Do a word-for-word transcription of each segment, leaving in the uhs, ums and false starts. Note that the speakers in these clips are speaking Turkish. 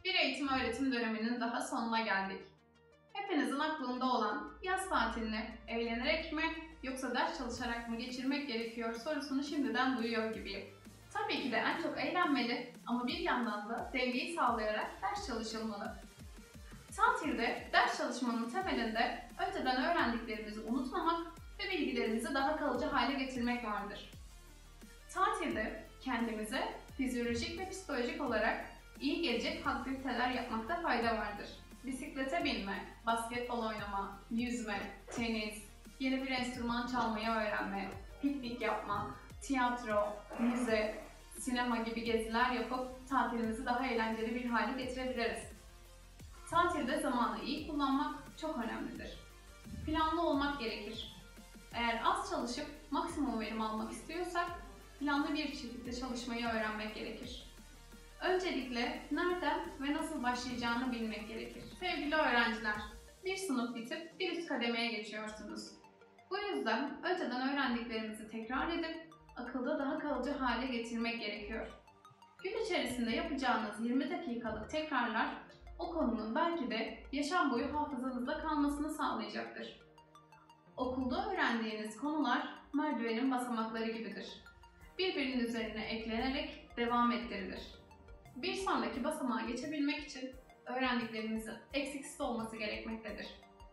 Bir eğitim öğretim döneminin daha sonuna geldik. Hepinizin aklında olan yaz tatilini eğlenerek mi yoksa ders çalışarak mı geçirmek gerekiyor sorusunu şimdiden duyuyor gibiyim. Tabii ki de en çok eğlenmeli ama bir yandan da dengeyi sağlayarak ders çalışılmalı. Tatilde ders çalışmanın temelinde önceden öğrendiklerimizi unutmamak ve bilgilerimizi daha kalıcı hale getirmek vardır. Tatilde kendimize fizyolojik ve psikolojik olarak iyi gelecek aktiviteler yapmakta fayda vardır. Bisiklete binme, basketbol oynama, yüzme, tenis, yeni bir enstrüman çalmayı öğrenme, piknik yapma, tiyatro, müze, sinema gibi geziler yapıp tatilimizi daha eğlenceli bir hale getirebiliriz. Tatilde zamanı iyi kullanmak çok önemlidir. Planlı olmak gerekir. Eğer az çalışıp maksimum verim almak istiyorsak, planlı bir şekilde çalışmayı öğrenmek gerekir. Öncelikle nereden ve nasıl başlayacağını bilmek gerekir. Sevgili öğrenciler, bir sınıf bitip bir üst kademeye geçiyorsunuz. Bu yüzden önceden öğrendiklerinizi tekrar edip akılda daha kalıcı hale getirmek gerekiyor. Gün içerisinde yapacağınız yirmi dakikalık tekrarlar o konunun belki de yaşam boyu hafızanızda kalmasını sağlayacaktır. Okulda öğrendiğiniz konular merdivenin basamakları gibidir. Birbirinin üzerine eklenerek devam ettirilir. Bir sonraki basamağa geçebilmek için öğrendiklerinizin eksiksiz olması gerekmektedir.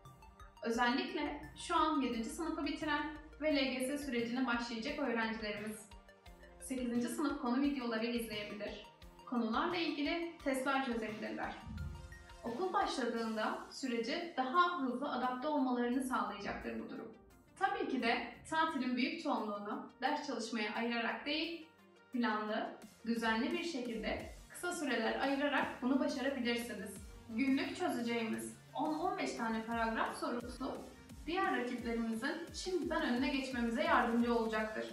Özellikle şu an yedinci sınıfı bitiren ve L G S sürecine başlayacak öğrencilerimiz sekizinci sınıf konu videoları izleyebilir. Konularla ilgili testler çözebilirler. Okul başladığında sürece daha hızlı adapte olmalarını sağlayacaktır bu durum. Tabii ki de tatilin büyük çoğunluğunu ders çalışmaya ayırarak değil, planlı, düzenli bir şekilde kısa süreler ayırarak bunu başarabilirsiniz. Günlük çözeceğimiz on on beş tane paragraf sorusu diğer rakiplerimizin şimdiden önüne geçmemize yardımcı olacaktır.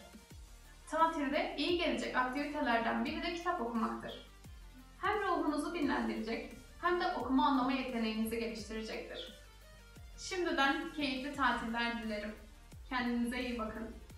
Tatilde iyi gelecek aktivitelerden biri de kitap okumaktır. Hem ruhunuzu dinlendirecek hem de okuma anlama yeteneğinizi geliştirecektir. Şimdiden keyifli tatiller dilerim. Kendinize iyi bakın.